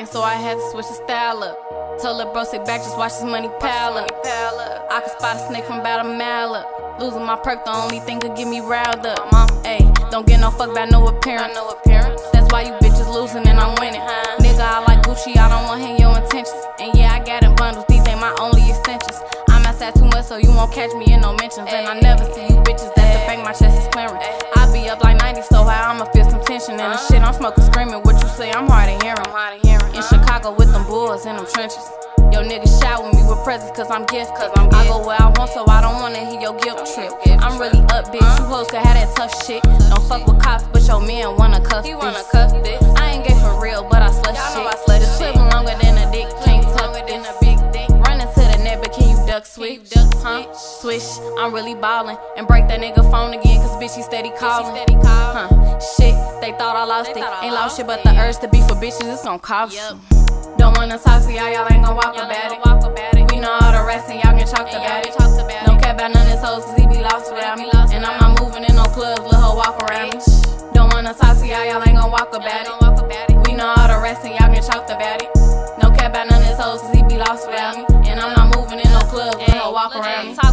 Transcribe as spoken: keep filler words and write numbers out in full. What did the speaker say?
money, so I had to switch the style up. Told her bro, sit back, just watch this money pile up. I could spot a snake from about a mile up. Losing my perk, the only thing could get me riled up. Mom, ayy, don't get no fuck about no appearance. That's why you bitches losing and I'm winning. Nigga, I like Gucci, I don't want to hear your intentions. And yeah, I got in bundles, these ain't my only extensions. I'm outside too much, so you won't catch me in no mentions. And I never see you bitches at the bank, my chest is clearing. I be up like ninety, so high, I'ma feel some tension. And the shit I'm smoking, screaming, what you say, I'm hard of hearing. In Chicago with them boys in them trenches. Yo niggas shower me with presents cause I'm gift. Cause I'm I go where I want, so I don't wanna hear your guilt trip. I'm really up, bitch, you hoes could have that tough shit. Don't fuck with cops, but your man wanna cuff this. I ain't gay for real, but I slush shit. This clip longer than a dick, can't tuck this. Running to the net, but can you duck switch? Huh? Swish, I'm really ballin'. And break that nigga phone again, cause bitch, he steady calling. Huh? Shit, they thought I lost it. Ain't lost shit, but the urge to be for bitches, it's gon' cost you. Don't wanna talk to y'all, y'all ain't gon' walk about it. We know all the rest and y'all get chalked about it. Don't care about none of this hoes cause he be lost without me. And I'm not moving in no clubs, let her walk around me. Don't wanna talk to y'all, y'all ain't gon' walk about it. We know all the rest and y'all get chalked about it. Don't care about none of this hoes cause he be lost without me. And I'm not moving in no clubs, let her walk around me.